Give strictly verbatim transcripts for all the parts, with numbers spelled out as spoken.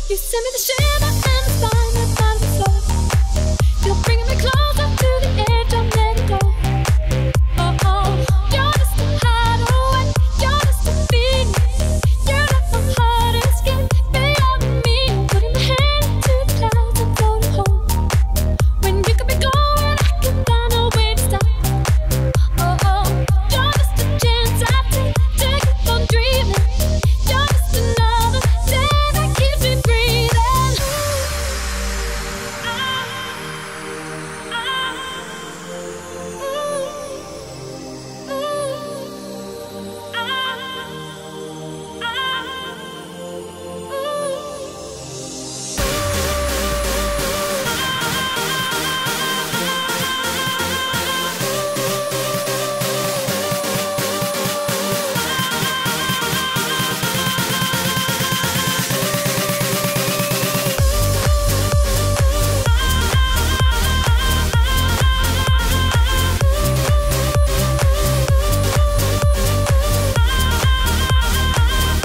You send me the shiver and the spine that's on the floor. You're bringing me closer to the edge, I'm letting go. Oh, oh, you're just a hideaway, you're just a feeling. You left my heart and skin beyond me. Putting my hand to the clouds and floating home. When you could be going, I can find a way to stop. Oh, oh, you're just a chance I take to keep on dreaming. You're just another day that keeps me breathing.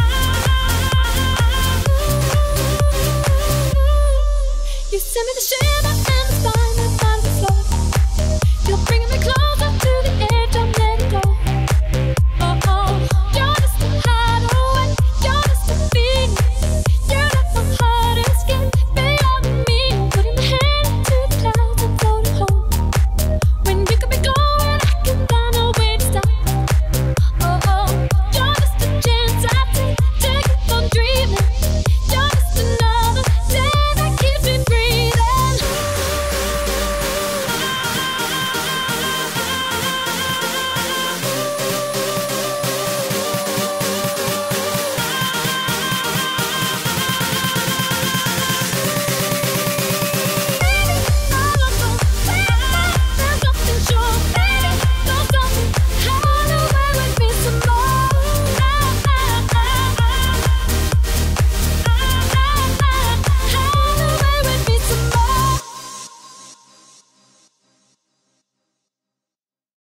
You send me the shit.